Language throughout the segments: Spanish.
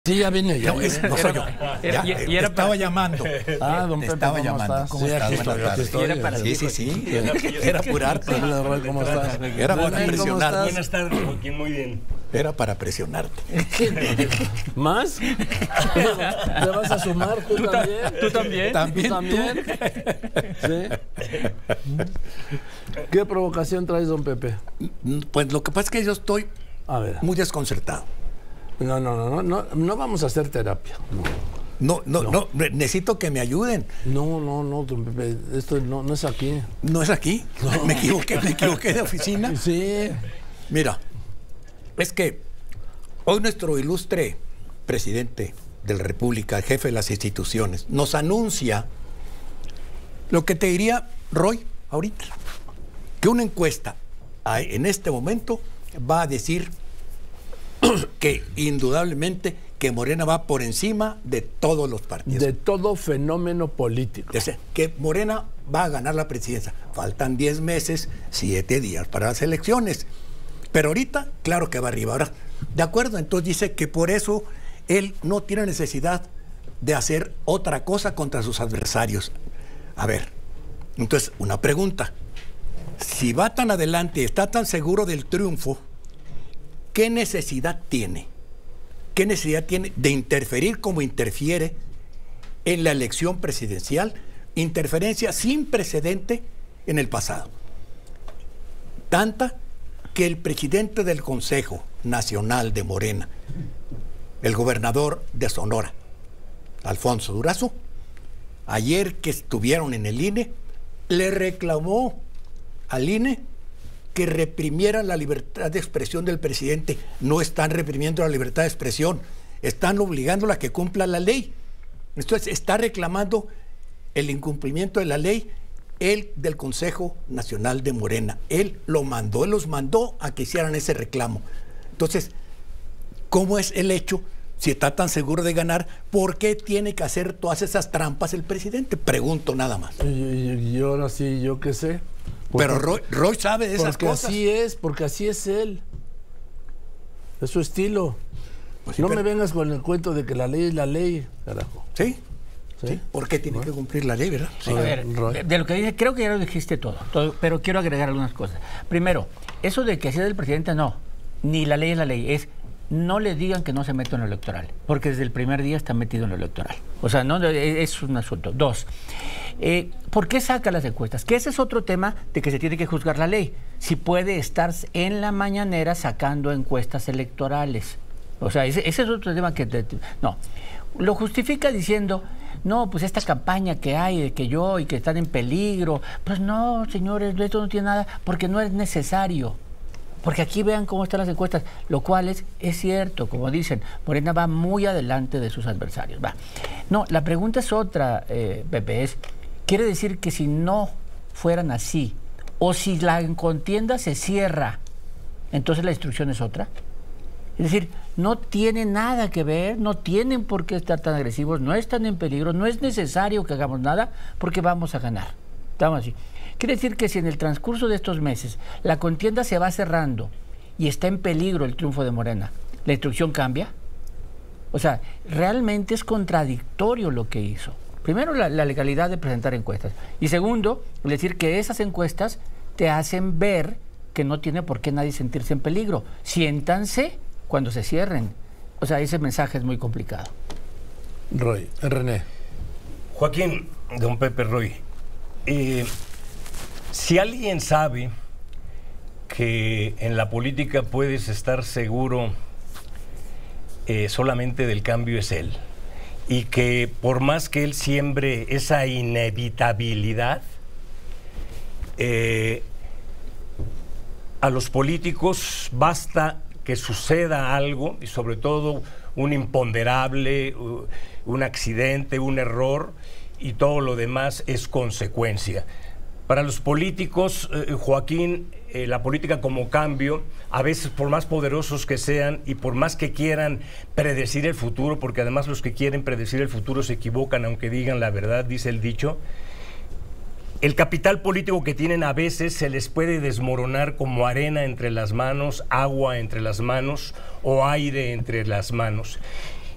Sí, ya vine. Ya, no soy yo. Te estaba llamando. Ah, don Pepe, estaba llamando. ¿Cómo estás? Buenas tardes. Sí. Era apurarte. ¿Cómo estás? Era para presionarte. Buenas tardes, Joaquín, muy bien. Era para presionarte. ¿Más? ¿Te vas a sumar tú también? ¿Tú también? ¿También? ¿Sí? ¿Qué provocación traes, don Pepe? Pues lo que pasa es que yo estoy muy desconcertado. No vamos a hacer terapia. No, necesito que me ayuden. No, don Pepe, esto no es aquí. ¿No es aquí? No. Me equivoqué de oficina. Sí. Mira, es que hoy nuestro ilustre presidente de la República, el jefe de las instituciones, nos anuncia lo que te diría Roy ahorita, que una encuesta en este momento va a decir que indudablemente que Morena va por encima de todos los partidos. De todo fenómeno político. O sea, que Morena va a ganar la presidencia. Faltan 10 meses, 7 días para las elecciones. Pero ahorita, claro que va arriba. Ahora, de acuerdo, entonces dice que por eso él no tiene necesidad de hacer otra cosa contra sus adversarios. A ver, entonces, una pregunta. Si va tan adelante, está tan seguro del triunfo, ¿qué necesidad tiene? ¿Qué necesidad tiene de interferir como interfiere en la elección presidencial? Interferencia sin precedente en el pasado. Tanta que el presidente del Consejo Nacional de Morena, el gobernador de Sonora, Alfonso Durazo, ayer que estuvieron en el INE, le reclamó al INE que reprimieran la libertad de expresión del presidente. No están reprimiendo la libertad de expresión, están obligándola a que cumpla la ley. Entonces está reclamando el incumplimiento de la ley él del Consejo Nacional de Morena. Él los mandó a que hicieran ese reclamo. Entonces, ¿cómo es el hecho? Si está tan seguro de ganar, ¿por qué tiene que hacer todas esas trampas el presidente? Pregunto nada más. Y ahora sí, yo qué sé. Pero Roy sabe de esas cosas. Porque así es él. Es su estilo. Pues sí, no me vengas con el cuento de que la ley es la ley, carajo. ¿Sí? ¿Por qué tiene que cumplir la ley, verdad? Sí. A ver, de lo que dice, creo que ya lo dijiste todo, pero quiero agregar algunas cosas. Primero, eso de que así es el presidente, no. Ni la ley es la ley, es no le digan que no se mete en lo electoral, porque desde el primer día está metido en lo electoral. O sea, no es un asunto. Dos, ¿por qué saca las encuestas? Que ese es otro tema de que se tiene que juzgar la ley. Si puede estar en la mañanera sacando encuestas electorales. O sea, ese es otro tema que... no, lo justifica diciendo, no, pues esta campaña que hay de que yo y que están en peligro. Pues no, señores, esto no tiene nada, porque no es necesario. Porque aquí vean cómo están las encuestas, lo cual es cierto, como dicen, Morena va muy adelante de sus adversarios. Va. No, la pregunta es otra, Pepe, ¿quiere decir que si no fueran así, o si la contienda se cierra, entonces la instrucción es otra? Es decir, no tiene nada que ver, no tienen por qué estar tan agresivos, no están en peligro, no es necesario que hagamos nada porque vamos a ganar. Estamos así. Quiere decir que si en el transcurso de estos meses la contienda se va cerrando y está en peligro el triunfo de Morena, ¿la instrucción cambia? O sea, realmente es contradictorio lo que hizo. Primero, la legalidad de presentar encuestas. Y segundo, decir que esas encuestas te hacen ver que no tiene por qué nadie sentirse en peligro. Siéntanse cuando se cierren. O sea, ese mensaje es muy complicado. René. Joaquín, don Pepe Roy, si alguien sabe que en la política puedes estar seguro solamente del cambio, es él. Y que por más que él siembre esa inevitabilidad, a los políticos basta que suceda algo, y sobre todo un imponderable, un accidente, un error, y todo lo demás es consecuencia. Para los políticos, Joaquín, la política como cambio, a veces por más poderosos que sean y por más que quieran predecir el futuro, porque además los que quieren predecir el futuro se equivocan aunque digan la verdad, dice el dicho, el capital político que tienen a veces se les puede desmoronar como arena entre las manos, agua entre las manos o aire entre las manos.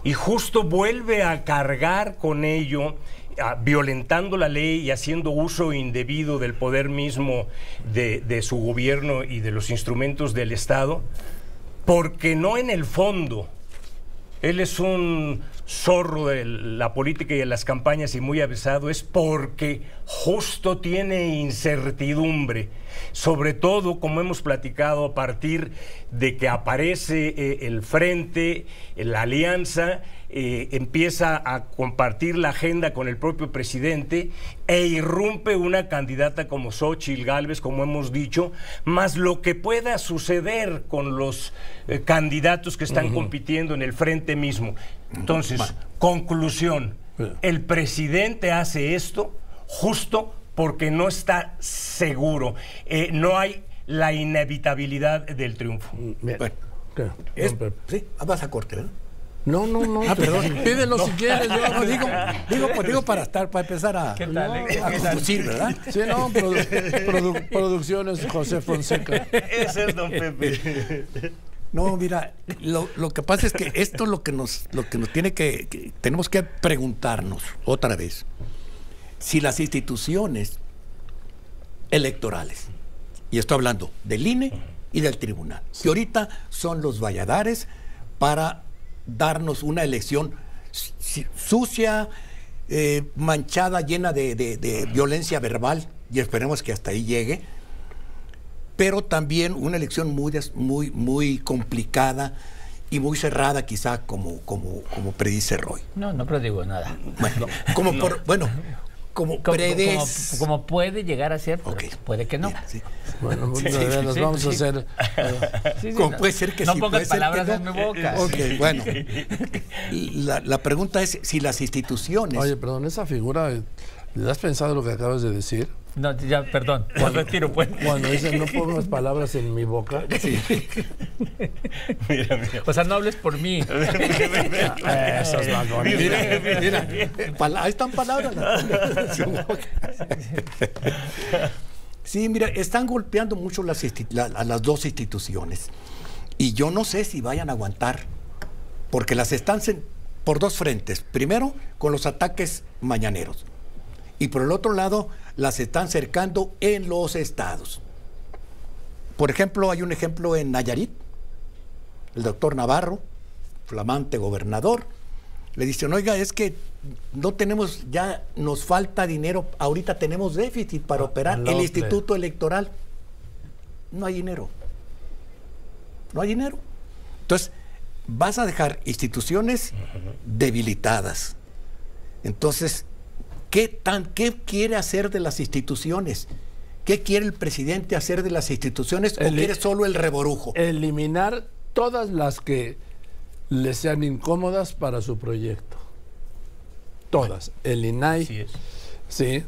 y justo vuelve a cargar con ello, violentando la ley y haciendo uso indebido del poder mismo de su gobierno y de los instrumentos del Estado, porque no en el fondo. Él es un zorro de la política y de las campañas y muy avesado, es porque justo tiene incertidumbre, sobre todo, como hemos platicado, a partir de que aparece el frente, la alianza, empieza a compartir la agenda con el propio presidente e irrumpe una candidata como Xóchitl Gálvez, como hemos dicho, más lo que pueda suceder con los candidatos que están compitiendo en el frente mismo. Entonces, conclusión, el presidente hace esto justo porque no está seguro, no hay la inevitabilidad del triunfo. Bueno, sí, vas a corte, ¿verdad? No. Perdón. Pídelo si quieres. Yo No, digo para empezar a conducir, ¿verdad? Sí, no, producciones José Fonseca. Ese es don Pepe. No, mira, lo que pasa es que esto es lo que nos tiene tenemos que preguntarnos otra vez. Si las instituciones electorales, y estoy hablando del INE y del tribunal, que ahorita son los valladares para darnos una elección sucia, manchada, llena de violencia verbal, y esperemos que hasta ahí llegue, pero también una elección muy complicada y muy cerrada, quizá como predice Roy. No predigo nada. Como puede llegar a ser, okay. Puede que no. Bien, sí. Bueno, nos vamos a hacer... Como puede ser que no sí, pongas puede palabras ser que no. en mi boca. Ok, bueno. La pregunta es si las instituciones... Oye, perdón, esa figura, ¿le has pensado lo que acabas de decir? No, ya, perdón, retiro, pues. Cuando dicen no pongas palabras en mi boca. Sí. Mira. O sea, no hables por mí. Eso es más bonito. Mira, ahí están palabras. Sí, mira, están golpeando mucho a las dos instituciones. Y yo no sé si vayan a aguantar, porque las están por dos frentes. Primero, con los ataques mañaneros. Y por el otro lado, las están cercando en los estados. Por ejemplo, hay un ejemplo en Nayarit. El doctor Navarro, flamante gobernador, le dicen, oiga, es que no tenemos, ya nos falta dinero, ahorita tenemos déficit para operar el Instituto Electoral. No hay dinero. No hay dinero. Entonces, vas a dejar instituciones debilitadas. Entonces, ¿qué quiere hacer de las instituciones? ¿Qué quiere el presidente hacer de las instituciones? ¿O quiere solo el reborujo? Eliminar todas las que le sean incómodas para su proyecto. Todas. El INAI, Sí, sí,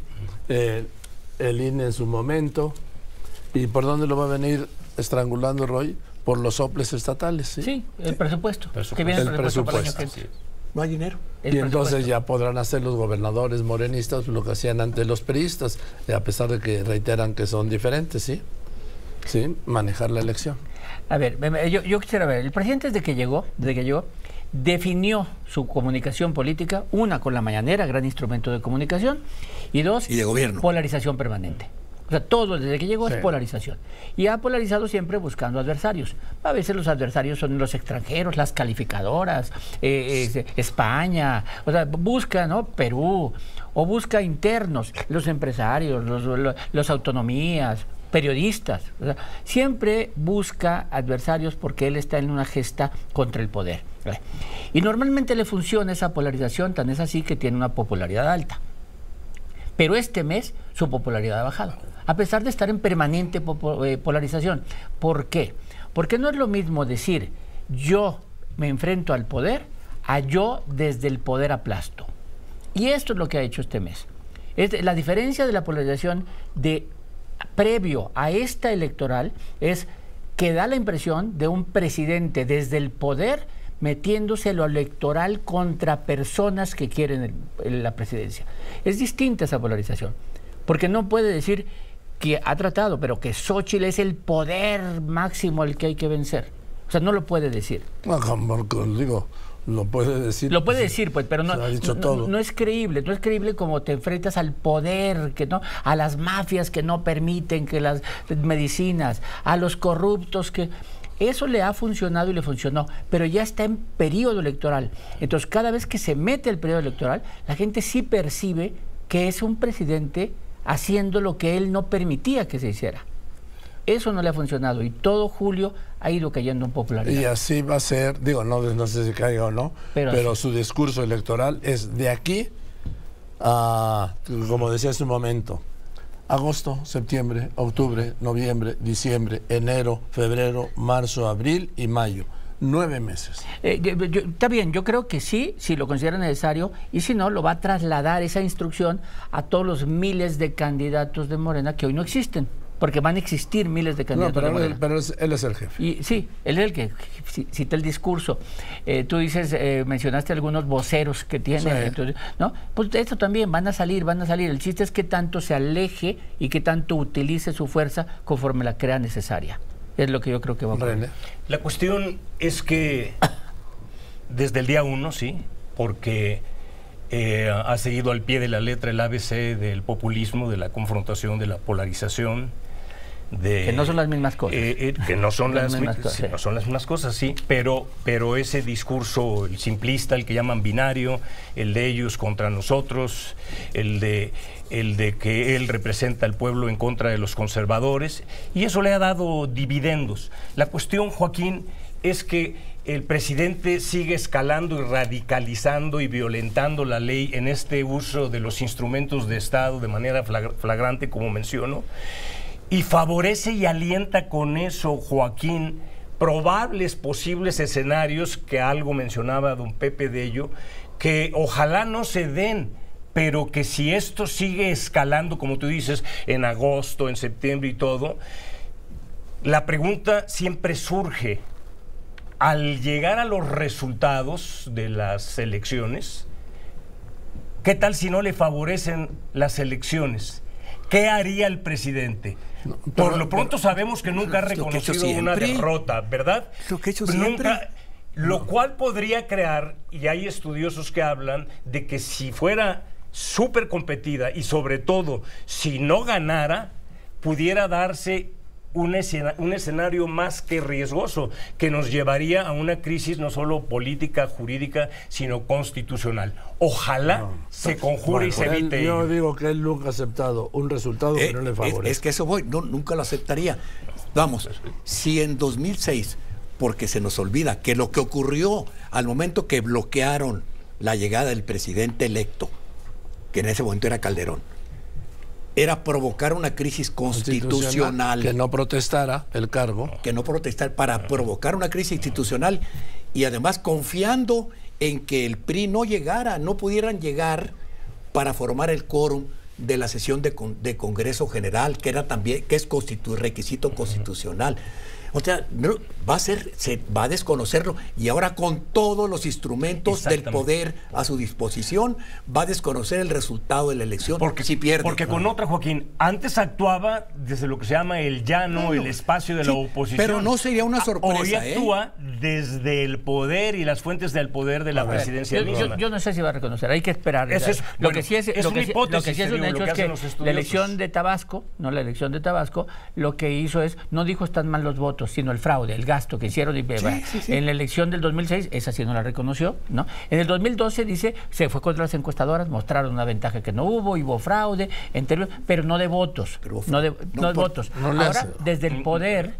el INE en su momento. ¿Y por dónde lo va a venir estrangulando Roy? Por los soples estatales. Sí, el presupuesto. Que viene El presupuesto. para el año que entra. No hay dinero. Y entonces ya podrán hacer los gobernadores morenistas lo que hacían antes los priistas, a pesar de que reiteran que son diferentes, ¿sí? Sí, manejar la elección. A ver, yo quisiera ver, el presidente desde que llegó, definió su comunicación política, una, con la mañanera, gran instrumento de comunicación, y dos, y de gobierno. Polarización permanente. O sea, todo desde que llegó es polarización. Y ha polarizado siempre buscando adversarios. A veces los adversarios son los extranjeros, las calificadoras, España, o sea, busca, ¿no? Perú, o busca internos, los empresarios, los autonomías, periodistas. O sea, siempre busca adversarios porque él está en una gesta contra el poder. Y normalmente le funciona esa polarización, tan es así que tiene una popularidad alta. Pero este mes su popularidad ha bajado, a pesar de estar en permanente polarización. ¿Por qué? Porque no es lo mismo decir yo me enfrento al poder a yo desde el poder aplasto. Y esto es lo que ha hecho este mes. La diferencia de la polarización previo a esta electoral es que da la impresión de un presidente desde el poder metiéndose lo electoral contra personas que quieren la presidencia. Es distinta esa polarización, porque no puede decir que ha tratado, pero que Xóchitl es el poder máximo al que hay que vencer. O sea, no lo puede decir. No, digo, Lo puede decir. Lo puede decir, pues, pero no, ha dicho todo. No es creíble. No es creíble como te enfrentas al poder, que no, a las mafias que no permiten que las medicinas, a los corruptos que... Eso le ha funcionado y le funcionó, pero ya está en periodo electoral. Entonces, cada vez que se mete el periodo electoral, la gente sí percibe que es un presidente haciendo lo que él no permitía que se hiciera. Eso no le ha funcionado y todo julio ha ido cayendo en popularidad. Y así va a ser, digo, no sé si caiga o no, pero su discurso electoral es de aquí a, como decía hace un momento, agosto, septiembre, octubre, noviembre, diciembre, enero, febrero, marzo, abril y mayo. 9 meses. Está bien, yo creo que sí, si lo considera necesario, y si no, lo va a trasladar esa instrucción a todos los miles de candidatos de Morena que hoy no existen. Porque van a existir miles de candidatos. No, pero él es el jefe. Y sí, él es el que cita el discurso. Tú dices, mencionaste algunos voceros que tiene, sí. Entonces, ¿no? Pues esto también van a salir. El chiste es que tanto se aleje y que tanto utilice su fuerza conforme la crea necesaria. Es lo que yo creo que va a ocurrir. La cuestión es que desde el día 1, sí, porque ha seguido al pie de la letra el ABC del populismo, de la confrontación, de la polarización. Que no son las mismas cosas. Que no son las mismas cosas, sí, pero ese discurso, el simplista, el que llaman binario, el de ellos contra nosotros, el de que él representa al pueblo en contra de los conservadores, y eso le ha dado dividendos. La cuestión, Joaquín, es que el presidente sigue escalando y radicalizando y violentando la ley en este uso de los instrumentos de Estado de manera flagrante, como menciono, y favorece y alienta con eso, Joaquín, posibles escenarios que algo mencionaba don Pepe de ello, que ojalá no se den, pero que si esto sigue escalando, como tú dices, en agosto, en septiembre y todo, la pregunta siempre surge, al llegar a los resultados de las elecciones, ¿qué tal si no le favorecen las elecciones? ¿Qué haría el presidente? Por lo pronto sabemos que nunca ha reconocido una derrota, ¿verdad? Lo que he hecho siempre. Lo cual podría crear, y hay estudiosos que hablan, de que si fuera súper competida y sobre todo si no ganara, pudiera darse un escenario más que riesgoso, que nos llevaría a una crisis no solo política, jurídica, sino constitucional. Ojalá se conjure y se evite. Yo digo que él nunca ha aceptado un resultado que no le favorece. Es que eso voy, nunca lo aceptaría. Vamos, si en 2006, porque se nos olvida que lo que ocurrió al momento que bloquearon la llegada del presidente electo, que en ese momento era Calderón, era provocar una crisis constitucional. Que no protestara el cargo. Que no protestara, para provocar una crisis institucional y además confiando en que el PRI no pudieran llegar para formar el quórum de la sesión de Congreso General, que es requisito constitucional. O sea, se va a desconocerlo, y ahora con todos los instrumentos del poder a su disposición va a desconocer el resultado de la elección si pierde. Porque con otra, Joaquín, antes actuaba desde lo que se llama el llano, el espacio de la oposición. Pero no sería una sorpresa. Hoy actúa desde el poder y las fuentes del poder de la presidencia misma. Yo no sé si va a reconocer, hay que esperar. Lo que sí es un hecho es que la elección de Tabasco, lo que hizo es, no dijo están mal los votos, sino el fraude, el gasto que hicieron. En la elección del 2006, esa sí no la reconoció, ¿no? En el 2012 dice, se fue contra las encuestadoras, mostraron una ventaja que no hubo fraude, pero no de votos. No de votos. Ahora, desde el poder,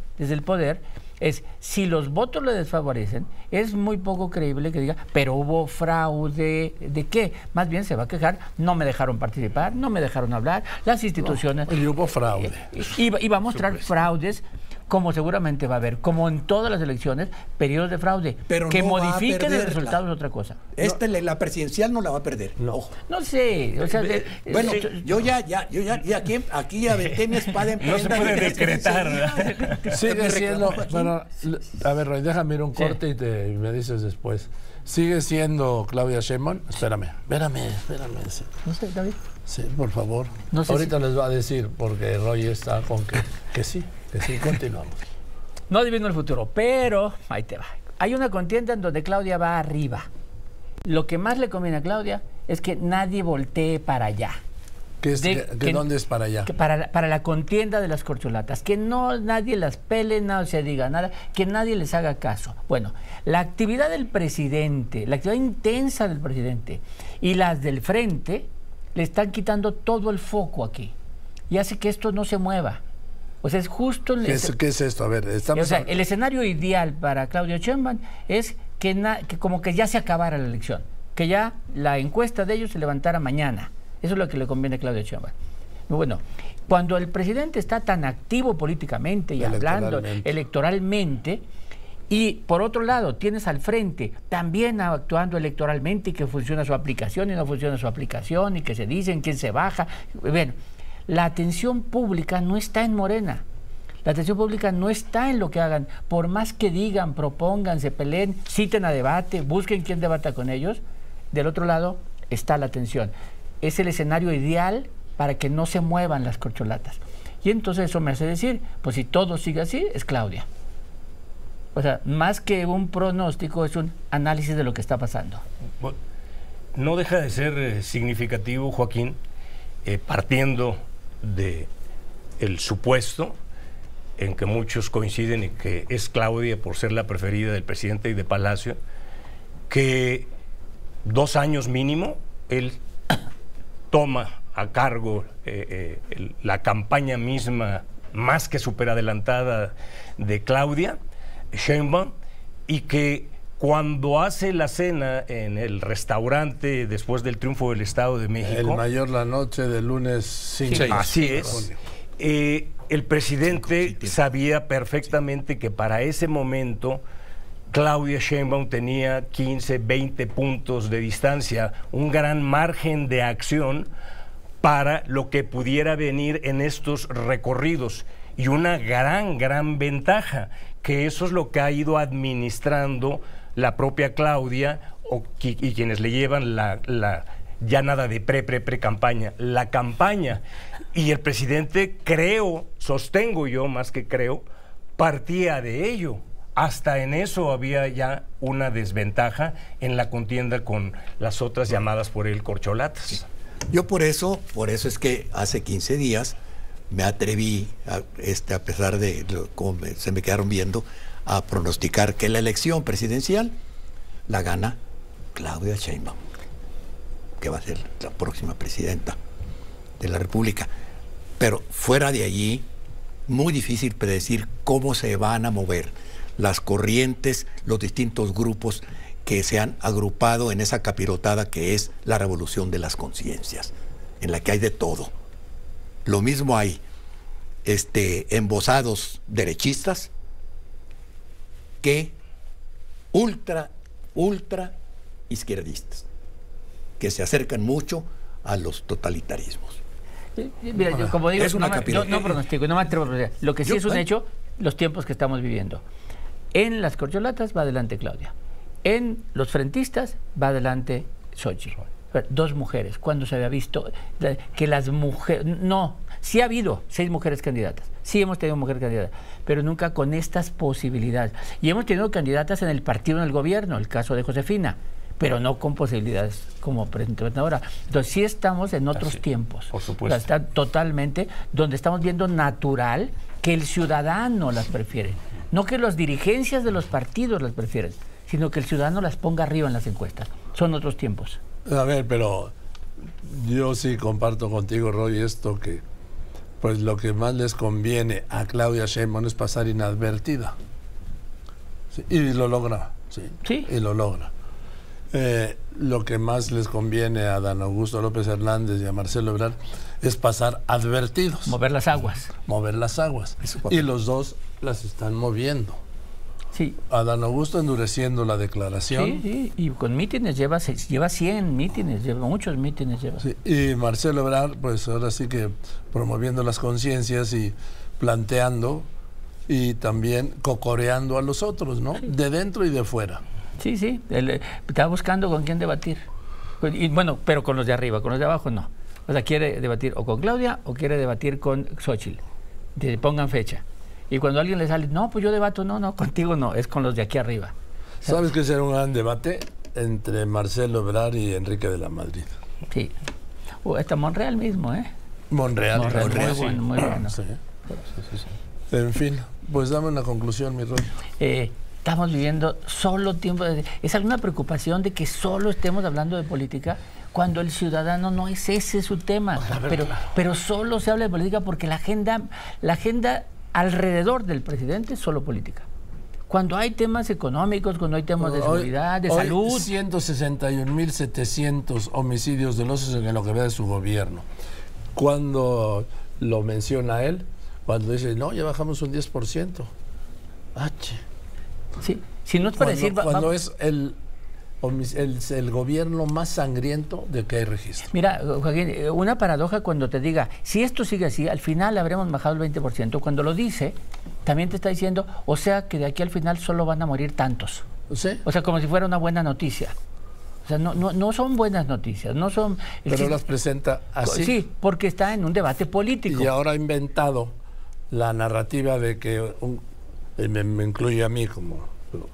si los votos le desfavorecen, es muy poco creíble que diga, pero hubo fraude, ¿de qué? Más bien se va a quejar, no me dejaron participar, no me dejaron hablar, las instituciones... Y hubo fraude. Y va a mostrar fraudes, como seguramente va a haber, como en todas las elecciones, periodos de fraude. Pero que no modifiquen el resultado es otra cosa. La presidencial no la va a perder. No sé. O sea, bueno, yo ya aquí aventé mi espada en prenda. No se puede decretar, ¿verdad? Sigue siendo... Bueno, a ver, Roy, déjame ir un corte y me dices después. ¿Sigue siendo Claudia Sheinbaum? Espérame. Sí. No sé, David. Sí, por favor. No sé Ahorita les va a decir, porque Roy está con que sí, continuamos. No adivino el futuro, pero ahí te va. hay una contienda en donde Claudia va arriba. Lo que más le conviene a Claudia es que nadie voltee para allá. ¿Dónde es para allá? Para la contienda de las corcholatas, que no nadie las pele, no se diga nada, que nadie les haga caso. Bueno, la actividad del presidente, la actividad intensa del presidente y las del frente le están quitando todo el foco aquí y hace que esto no se mueva. O sea, es justo... ¿Qué es esto? A ver, el escenario ideal para Claudia Sheinbaum es que como que ya se acabara la elección, que ya la encuesta de ellos se levantara mañana. Eso es lo que le conviene a Claudia Sheinbaum. Bueno, cuando el presidente está tan activo políticamente y hablando electoralmente, y por otro lado tienes al frente también actuando electoralmente y que funciona su aplicación y no funciona su aplicación y que se dicen quién se baja. Bueno, la atención pública no está en Morena. La atención pública no está en lo que hagan. Por más que digan, propongan, se peleen, citen a debate, busquen quién debata con ellos, del otro lado está la atención. Es el escenario ideal para que no se muevan las corcholatas. Y entonces eso me hace decir, pues si todo sigue así, es Claudia. O sea, más que un pronóstico, es un análisis de lo que está pasando. No deja de ser significativo, Joaquín, partiendo de el supuesto en que muchos coinciden en que es Claudia por ser la preferida del presidente y de Palacio, que 2 años mínimo él toma a cargo la campaña misma más que superadelantada de Claudia Sheinbaum, y que cuando hace la cena en el restaurante después del triunfo del Estado de México, el mayor la noche del lunes 5. Así es. El presidente sabía perfectamente que para ese momento Claudia Sheinbaum tenía 15, 20 puntos de distancia, un gran margen de acción para lo que pudiera venir en estos recorridos, y una gran ventaja, que eso es lo que ha ido administrando la propia Claudia y quienes le llevan ya nada de pre-campaña, la campaña. Y el presidente, sostengo yo más que creo, partía de ello. Hasta en eso había ya una desventaja en la contienda con las otras llamadas por él corcholatas. Yo por eso es que hace 15 días me atreví, a pesar de cómo se me quedaron viendo, a pronosticar que la elección presidencial la gana Claudia Sheinbaum, que va a ser la próxima presidenta de la República. Pero fuera de allí, muy difícil predecir cómo se van a mover las corrientes, los distintos grupos que se han agrupado en esa capirotada que es la revolución de las conciencias, en la que hay de todo. Lo mismo hay embosados derechistas que ultra izquierdistas, que se acercan mucho a los totalitarismos. Mira, yo, como digo, no pronostico, no me atrevo a pronosticar. Lo que sí es un hecho, los tiempos que estamos viviendo. En las corcholatas va adelante Claudia. En los frentistas va adelante Xochitl. 2 mujeres. ¿Cuándo se había visto que las mujeres... No, sí ha habido 6 mujeres candidatas. Sí hemos tenido mujeres candidatas, pero nunca con estas posibilidades. Y hemos tenido candidatas en el partido, en el gobierno, el caso de Josefina, pero no con posibilidades como presentadora. Entonces sí estamos en otros tiempos. Por supuesto. Está totalmente donde estamos viendo natural que el ciudadano las prefiere. No que las dirigencias de los partidos las prefieren, sino que el ciudadano las ponga arriba en las encuestas. Son otros tiempos. A ver, pero yo sí comparto contigo, Roy, esto que pues lo que más les conviene a Claudia Sheinbaum es pasar inadvertida. Sí, y lo logra, sí. Y lo logra. Lo que más les conviene a Dan Augusto López Hernández y a Marcelo Ebrard es pasar advertidos. Mover las aguas. Mover las aguas. Y los dos las están moviendo. Sí. A Dan Augusto endureciendo la declaración. Sí, y con mítines lleva 100 mítines, lleva muchos mítines. Sí, y Marcelo Ebrard, pues ahora sí que promoviendo las conciencias y planteando y también cocoreando a los otros, ¿no? Sí. De dentro y de fuera. Sí, él está buscando con quién debatir. Y bueno, pero con los de arriba, con los de abajo no. O sea, quiere debatir o con Claudia o quiere debatir con Xochitl. Que pongan fecha. Y cuando a alguien le sale, no, pues yo debato, no, contigo no, es con los de aquí arriba. ¿Sabes que será un gran debate entre Marcelo Ebrard y Enrique de la Madrid? Sí. Hasta Monreal mismo, ¿eh? Monreal, muy bueno, muy bueno. Sí. En fin, pues dame una conclusión, mi Roy. Estamos viviendo solo tiempo. ¿Es alguna preocupación de que solo estemos hablando de política cuando el ciudadano no es ese su tema? Pero solo se habla de política porque la agenda alrededor del presidente es solo política. Cuando hay temas económicos, cuando hay temas de seguridad, de salud. 161.700 homicidios dolosos en lo que ve de su gobierno. Cuando lo menciona él, cuando dice, no, ya bajamos un 10%. Sí, si no es para decir... Cuando es el gobierno más sangriento de que hay registro. Mira, Joaquín, una paradoja cuando te diga, si esto sigue así, al final habremos bajado el 20%. Cuando lo dice, también te está diciendo, o sea, que de aquí al final solo van a morir tantos. ¿Sí? O sea, como si fuera una buena noticia. O sea, no son buenas noticias, no son... Pero las presenta así. Sí, porque está en un debate político. Y ahora ha inventado la narrativa de que, me incluye a mí como...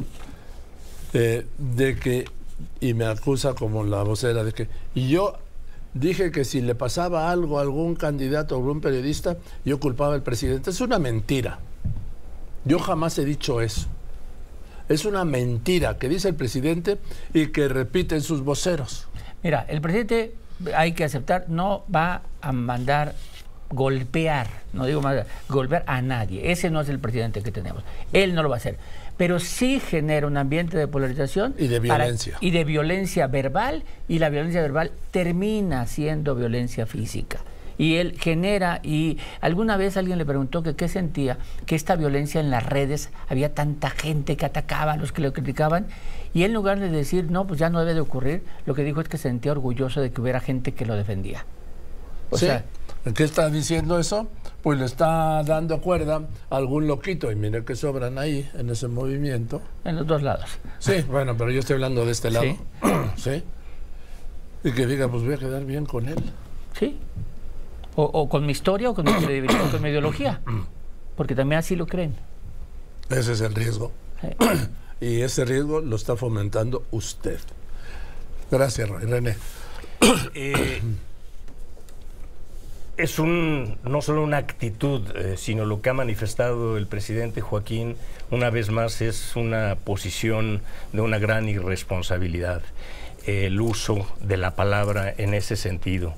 de que, y me acusa como la vocera de que, y yo dije que si le pasaba algo a algún candidato o algún periodista, yo culpaba al presidente. Es una mentira. Yo jamás he dicho eso. Es una mentira que dice el presidente y que repiten sus voceros. Mira, el presidente, hay que aceptar, no va a mandar golpear, no digo más, golpear a nadie. Ese no es el presidente que tenemos. Él no lo va a hacer. Pero sí genera un ambiente de polarización y de violencia. Y de violencia verbal, y la violencia verbal termina siendo violencia física. Y él genera, y alguna vez alguien le preguntó que qué sentía, que esta violencia en las redes, había tanta gente que atacaba a los que lo criticaban, y él en lugar de decir, no, pues ya no debe de ocurrir, lo que dijo es que se sentía orgulloso de que hubiera gente que lo defendía. O sea, ¿qué está diciendo eso? Pues le está dando cuerda a algún loquito, y mire que sobran ahí, en ese movimiento. En los dos lados. Sí, bueno, pero yo estoy hablando de este lado. Sí. ¿Sí? Y que diga, pues voy a quedar bien con él. Sí. O con mi historia, o con mi credibilidad, o con mi ideología. Porque también así lo creen. Ese es el riesgo. Sí. Y ese riesgo lo está fomentando usted. Gracias, René. Es no solo una actitud, sino lo que ha manifestado el presidente Joaquín, una vez más, es una posición de una gran irresponsabilidad, el uso de la palabra en ese sentido.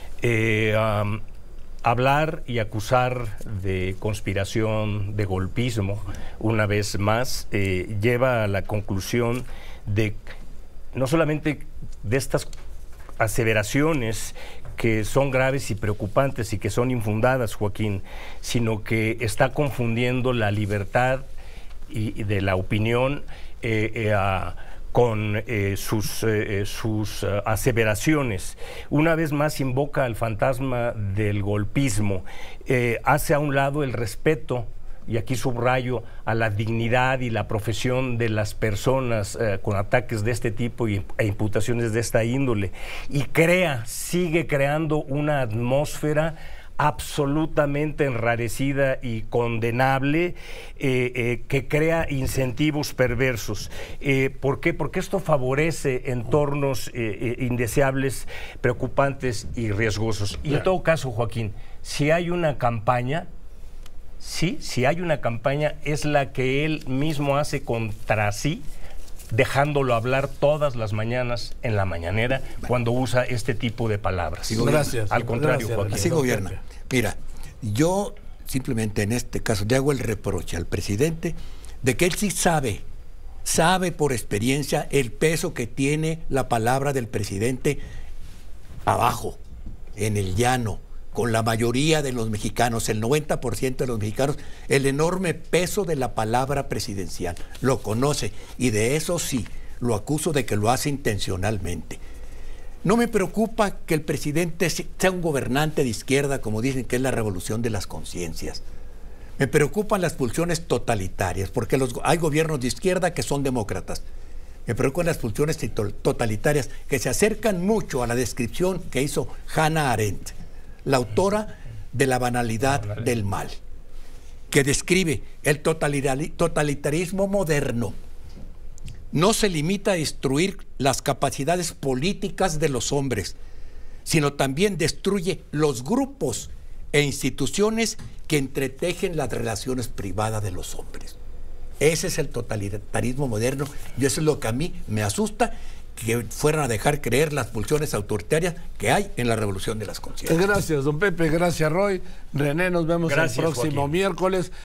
Hablar y acusar de conspiración, de golpismo, una vez más, lleva a la conclusión de no solamente de estas aseveraciones que son graves y preocupantes y que son infundadas, Joaquín, sino que está confundiendo la libertad y de la opinión con sus aseveraciones. Una vez más invoca al fantasma del golpismo, hace a un lado el respeto, y aquí subrayo, a la dignidad y la profesión de las personas con ataques de este tipo e imputaciones de esta índole, y sigue creando una atmósfera absolutamente enrarecida y condenable, que crea incentivos perversos. ¿Por qué? Porque esto favorece entornos indeseables, preocupantes y riesgosos. Y en todo caso, Joaquín, si hay una campaña, si hay una campaña, es la que él mismo hace contra sí, dejándolo hablar todas las mañanas en la mañanera, cuando usa este tipo de palabras. Gracias. Al contrario, gracias, Joaquín. Así gobierna. Mira, yo simplemente en este caso le hago el reproche al presidente de que él sí sabe por experiencia el peso que tiene la palabra del presidente abajo, en el llano, con la mayoría de los mexicanos, el 90% de los mexicanos, el enorme peso de la palabra presidencial. Lo conoce, y de eso sí, lo acuso de que lo hace intencionalmente. No me preocupa que el presidente sea un gobernante de izquierda, como dicen que es la revolución de las conciencias. Me preocupan las pulsiones totalitarias, porque hay gobiernos de izquierda que son demócratas. Me preocupan las pulsiones totalitarias que se acercan mucho a la descripción que hizo Hannah Arendt, la autora de La banalidad del mal, que describe el totalitarismo moderno no se limita a destruir las capacidades políticas de los hombres, sino también destruye los grupos e instituciones que entretejen las relaciones privadas de los hombres. Ese es el totalitarismo moderno y eso es lo que a mí me asusta, que fueran a dejar creer las pulsiones autoritarias que hay en la revolución de las conciencias. Gracias, don Pepe, gracias, Roy. René, nos vemos el próximo miércoles.